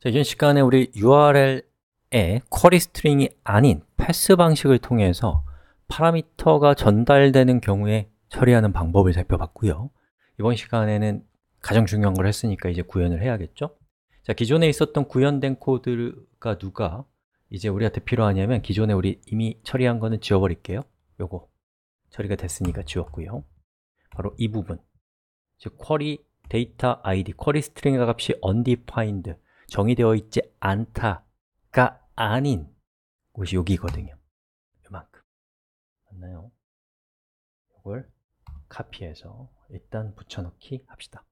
자, 이번 시간에 우리 URL에 쿼리 스트링이 아닌 패스 방식을 통해서 파라미터가 전달되는 경우에 처리하는 방법을 살펴봤고요. 이번 시간에는 가장 중요한 걸 했으니까 이제 구현을 해야겠죠? 자, 기존에 있었던 구현된 코드가 누가 이제 우리한테 필요하냐면 기존에 우리 이미 처리한 거는 지워버릴게요. 요거 처리가 됐으니까 지웠고요. 바로 이 부분, 즉 쿼리 데이터 ID, 쿼리 스트링의 값이 undefined, 정의되어 있지 않다가 아닌 곳이 여기거든요. 이만큼. 맞나요? 이걸 카피해서 일단 붙여넣기 합시다.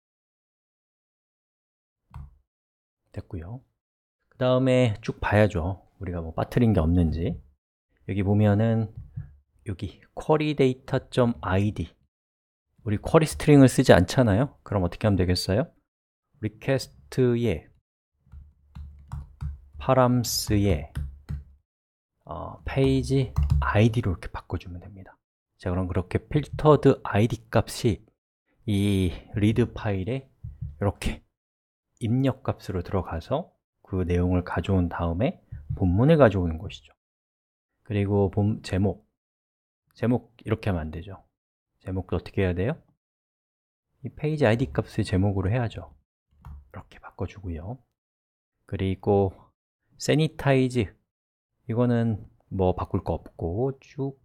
됐고요. 그 다음에 쭉 봐야죠. 우리가 뭐 빠뜨린 게 없는지. 여기 보면은 여기 queryData.id, 우리 쿼리 스트링을 쓰지 않잖아요. 그럼 어떻게 하면 되겠어요? request에 params에 페이지 id로 이렇게 바꿔주면 됩니다. 자, 그럼 그렇게 filtered id 값이 이 read 파일에 이렇게 입력 값으로 들어가서 그 내용을 가져온 다음에 본문을 가져오는 것이죠. 그리고 제목 이렇게 하면 안 되죠. 제목도 어떻게 해야 돼요? 이 페이지 id 값을 제목으로 해야죠. 이렇게 바꿔주고요. 그리고 sanitize, 이거는 뭐 바꿀 거 없고 쭉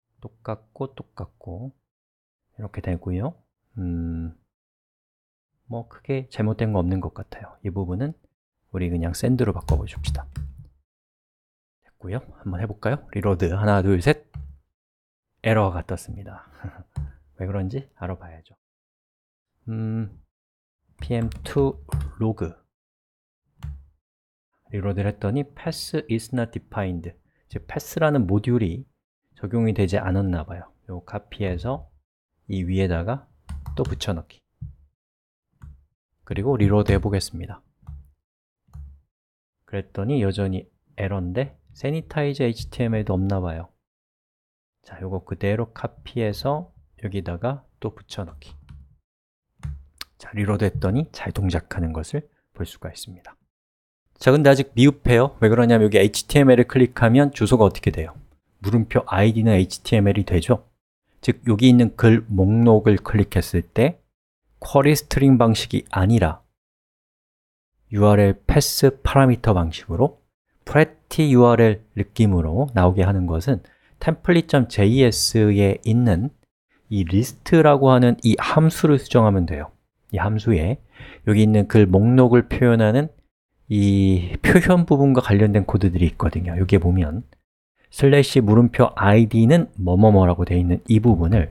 똑같고 이렇게 되고요. 뭐 크게 잘못된 거 없는 것 같아요. 이 부분은 우리 그냥 send로 바꿔보십시다. 됐고요. 한번 해볼까요? 리로드, 하나, 둘, 셋. 에러가 떴습니다. 왜 그런지 알아봐야죠. pm2 log 리로드를 했더니 pass is not defined, 즉 pass라는 모듈이 적용이 되지 않았나 봐요. 요 카피해서 이 위에다가 또 붙여넣기. 그리고 리로드 해보겠습니다. 그랬더니 여전히 에러인데 sanitize html도 없나 봐요. 자, 요거 그대로 카피해서 여기다가 또 붙여넣기. 자, 리로드 했더니 잘 동작하는 것을 볼 수가 있습니다. 자, 근데 아직 미흡해요. 왜 그러냐면 여기 HTML을 클릭하면 주소가 어떻게 돼요? 물음표 id는 HTML이 되죠? 즉, 여기 있는 글 목록을 클릭했을 때 쿼리 스트링 방식이 아니라 URL 패스 파라미터 방식으로 pretty URL 느낌으로 나오게 하는 것은 template.js에 있는 이 list라고 하는 이 함수를 수정하면 돼요. 이 함수에 여기 있는 글 목록을 표현하는 이 표현 부분과 관련된 코드들이 있거든요. 여기에 보면 슬래시 물음표 id는 뭐뭐뭐라고 되어 있는 이 부분을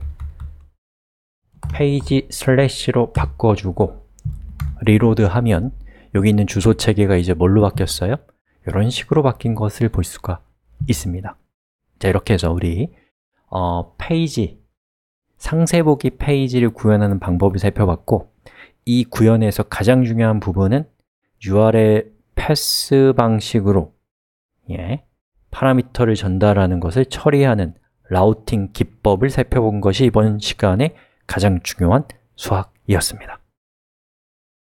페이지 슬래시로 바꿔주고 리로드 하면 여기 있는 주소 체계가 이제 뭘로 바뀌었어요? 이런 식으로 바뀐 것을 볼 수가 있습니다. 자, 이렇게 해서 우리 페이지, 상세보기 페이지를 구현하는 방법을 살펴봤고, 이 구현에서 가장 중요한 부분은 URL 패스 방식으로 파라미터를 전달하는 것을 처리하는 라우팅 기법을 살펴본 것이 이번 시간에 가장 중요한 수학이었습니다.